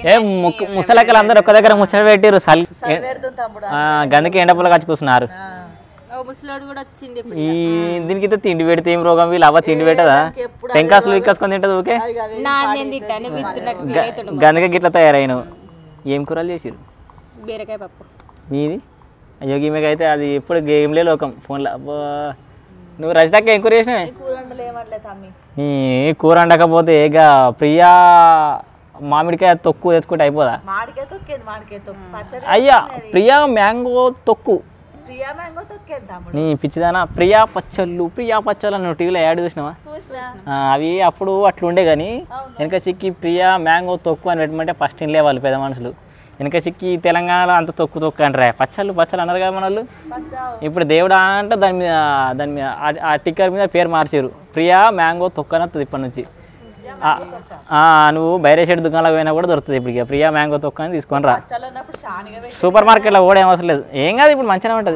ఏ ముసలక్కలు అందరు ఒక్క దగ్గర ముచ్చట పెట్టిరు గందుకే ఎండపల్ల కచ్చి కూర్చున్నారు ఈ దీనికి తిండి పెడితే ఏం రోగం వీళ్ళు అవ్వ తిండి పెట్టదా పెంకాసులు విక్కసుకొని తింటది ఓకే గందుకే గిట్లా తయారైన ఏం కూరలు చేసిరు బీరకాయ పప్పు మీది అయ్యో గీమెకి అయితే అది ఎప్పుడు గేమ్లే లోకం ఫోన్లో అబ్బా నువ్వు రజితక్క ఏం కూర చేసినావే కూర వండకపోతే ఇక ప్రియా మామిడికాయ తొక్కు తెచ్చుకుంటే అయిపోదా అయ్యా ప్రియా మ్యాంగో తొక్కు నీ పిచ్చిదానా ప్రియా పచ్చళ్ళు అని టీవీలో యాడ్ చూసినావా అవి అప్పుడు అట్లుండే కానీ వెనక సిక్కి ప్రియా మ్యాంగో తొక్కు అని పెట్టమంటే ఫస్ట్ ఇన్లే వాళ్ళు పెద్ద మనుషులు వెనక సిక్కి తెలంగాణలో అంత తొక్కు అంటారా పచ్చళ్ళు అన్నారు కదా మన వాళ్ళు ఇప్పుడు దేవుడా అంటే దాని మీద ఆ టిక్కర్ మీద పేరు మార్చారు ప్రియా మ్యాంగో తొక్కు అని వస్తుంది ఇప్పటి నుంచి నువ్వు బైరేషెడ్ దుకాణంలో పోయినా కూడా దొరుకుతుంది ఇప్పుడు ప్రియా మ్యాంగో తొక్కు అని తీసుకొని రా సూపర్ మార్కెట్లో కూడా ఏం అవసరం లేదు ఏం కాదు ఇప్పుడు మంచిగానే ఉంటుంది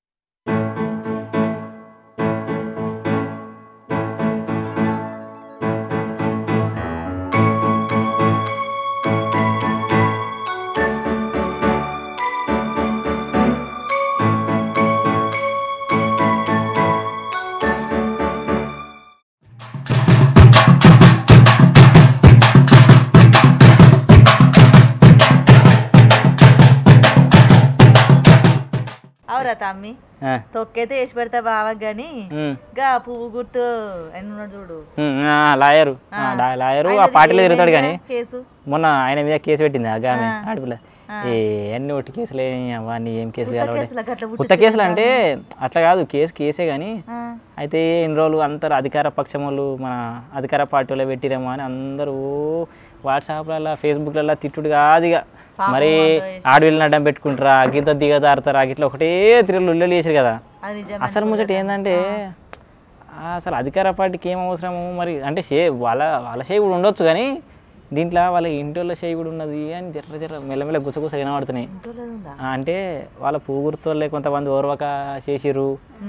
తమ్మి తొక్కైతే వేసి పెడతా బాగా గాని పువ్వు గుర్తు ఎన్నున్నాడు చూడు లాయరు ఆ పార్టీలో తిరుగుతాడు కానీ మొన్న ఆయన మీద కేసు పెట్టింది ఆమె ఆడపిల్ల అన్ని ఒట్టి కేసులే అవన్నీ ఏం కేసులు కొత్త కేసులు అంటే అట్లా కాదు కేసే కానీ అయితే ఇన్ని రోజులు అందరు అధికార పక్షం వాళ్ళు మన అధికార పార్టీ వాళ్ళు పెట్టిరేమో అని అందరూ వాట్సాప్లలో ఫేస్బుక్లలో తిట్టుడు కాదు ఇక మరి ఆడవిల్ని అడ్డం పెట్టుకుంటారా గీత దిగజారుతారా గిట్లా ఒకటే తిరుగులు ఉల్లెలు చేసారు కదా అసలు ముచ్చట ఏంటంటే అసలు అధికార పార్టీకి ఏం అవసరము మరి అంటే వాళ్ళ చేయి కూడా ఉండొచ్చు కానీ దీంట్లో వాళ్ళ ఇంటి వాళ్ళ చేయి కూడా ఉన్నది అని జర్ర మెల్లమెల్ల గుసగుస వినబడుతున్నాయి అంటే వాళ్ళ పూగుర్తోళ్ళే కొంతమంది ఓర్వక చేసిర్రు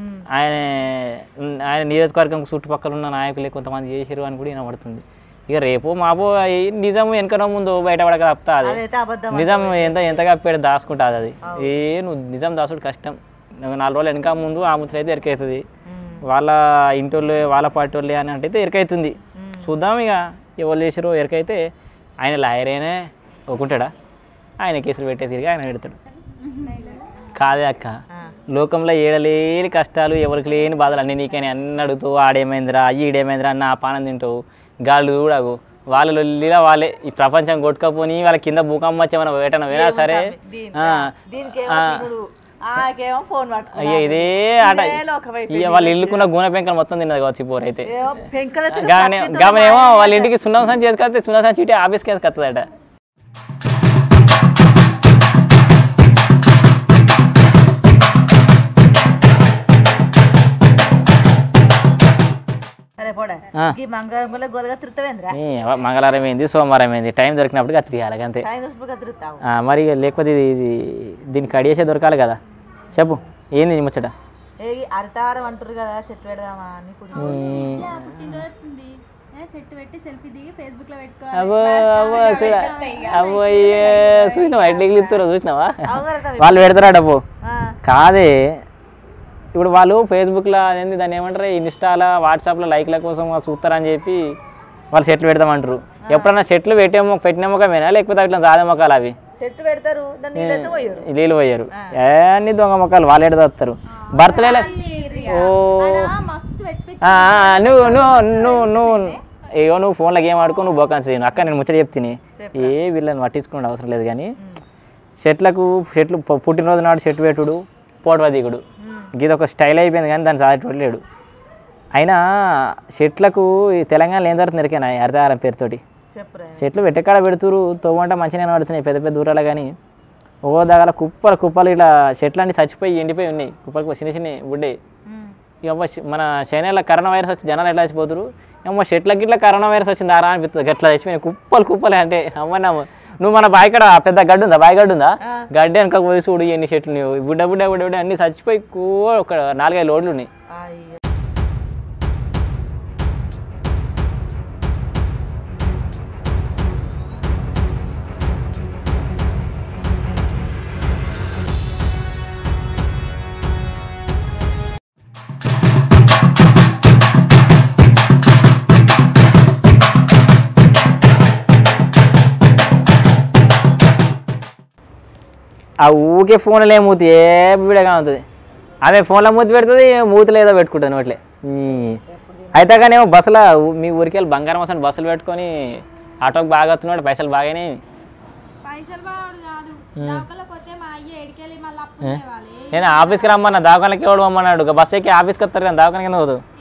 ఆయన నియోజకవర్గం చుట్టుపక్కల ఉన్న నాయకులే కొంతమంది చేసిర్రు అని కూడా వినబడుతుంది ఇక రేపు మాపో నిజం వెనకనో ముందు బయటపడక తప్ప అది నిజం ఎంత కప్పాడు దాచుకుంటుంది అది నువ్వు నిజం దాచుడు కష్టం 4 రోజులు వెనక ముందు ఆ ముచ్చట అయితే ఎరికవుతుంది వాళ్ళ ఇంటి వాళ్ళ పార్టీ వాళ్ళే అని అంటే ఎరికవుతుంది చూద్దాం ఇక ఎవరు చేసిరో ఎరికైతే ఆయన లాయర్ అయినా ఒకుంటాడా ఆయన కేసులు పెట్టే తిరిగి ఆయన పెడతాడు కాదే అక్క లోకంలో ఏడలేని కష్టాలు ఎవరికి లేని బాధలు అన్నీ నీకని అన్ని అడుగుతావు ఆడేమైందిరా ఈడేమైందిరా అన్న ఆ పానం తింటావు గాళ్ళు చూడకు వాళ్ళ లొల్లిలా వాళ్ళే ఈ ప్రపంచం కొట్టుకపోని వాళ్ళ కింద భూకంపం వచ్చేమన్నా వేటన వేనా సరే అయ్యో ఇదే ఆట వాళ్ళ ఇల్లుకున్న గూనె పెంకలు మొత్తం తిన్నది కావచ్చు పోరైతే గమనేమో వాళ్ళ ఇంటికి సున్నా సంచి చేసుకొస్తే సున్నా సంచి ఇటే ఆఫీస్కి వేసుకొస్తుందట మంగళవారం ఏంది సోమవారం ఏంది టైం దొరికినప్పుడు కత్తిరియాలి అంతే మరి లేకపోతే ఇది దీనికి కడియేసే దొరకాలి కదా చెప్పు ఏంది ముచ్చట అరితారం అంటారు కదా చెట్లు పెడదామా చూసినావా ఎడ్లు ఇస్తారో చూసినావా వాళ్ళు పెడతారట పో కాదే ఇప్పుడు వాళ్ళు ఫేస్బుక్లో అదేంటి దాన్ని ఏమంటారు ఇన్స్టాలో వాట్సాప్లో లైక్ల కోసం చూస్తారని చెప్పి వాళ్ళు చెట్లు పెడతామంటారు ఎప్పుడన్నా చెట్లు పెట్టిన మొక్కమేనా లేకపోతే అట్లా సాదే మొక్కలు అవి నీళ్ళు పోయారు అన్ని దొంగ మొక్కలు వాళ్ళు ఎడతారు బర్త్డే నువ్వు ఫోన్లో గేమ్ ఆడుకో నువ్వు బొకాన్స్ చేయను అక్క నేను ముచ్చట చెప్తిని వీళ్ళని పట్టించుకోండి అవసరం లేదు కానీ చెట్లు పుట్టినరోజు నాడు చెట్టు పెట్టుడు పోటవ దిగుడు ఇది ఒక స్టైల్ అయిపోయింది కానీ దాన్ని సాధేటోడు లేడు అయినా చెట్లకు తెలంగాణలో ఏం జరుగుతుంది ఎరికైనా హరితహారం పేరుతోటి చెట్లు పెట్టెక్కడ పెడుతురు తోవంట మంచిగా పడుతున్నాయి పెద్ద దూరాలు కానీ ఓ దగ్గర కుప్పలు ఇట్లా చెట్లు అన్నీ చచ్చిపోయి ఎండిపోయి ఉన్నాయి కుప్పలకు చిన్న బుడ్డే ఇక మన చైనాలో కరోనా వైరస్ వచ్చి జనాలు ఎట్లా చచ్చిపోతారు ఏమో చెట్లకి ఇట్లా కరోనా వైరస్ వచ్చింది ఆరా అనిపిస్తుంది గట్లా చచ్చిపోయినాయి కుప్పలే అంటే అమ్మన్నాము నువ్వు మన బాయికాడ పెద్ద గడ్డి ఉందా బాయిగడ్డి ఉందా గడ్డి వెనక పోయి చూడు ఎన్ని చెట్లు బుడ్డ అన్ని చచ్చిపోయి ఒక 4-5 లోడ్లు ఉన్నాయి ఆ ఊకే ఫోన్లో ఏ మూతి ఏ వీడియోగా ఉంటుంది ఆమె ఫోన్లో మూతి పెడుతుంది మూతిలో ఏదో పెట్టుకుంటుంది నోట్లే అయితే కానీ ఏమో బస్సులో మీ ఊరికి వెళ్ళి బంగారం వస్తాను బస్సులు పెట్టుకొని ఆటోకి బాగా వస్తున్నాడు పైసలు బాగానే నేను ఆఫీస్కి రమ్మన్నా దావకాలకి ఎవడు రమ్మన్నాడు బస్సు ఎక్కి ఆఫీస్కి వస్తారు కానీ దావకాలకి కింద పోదు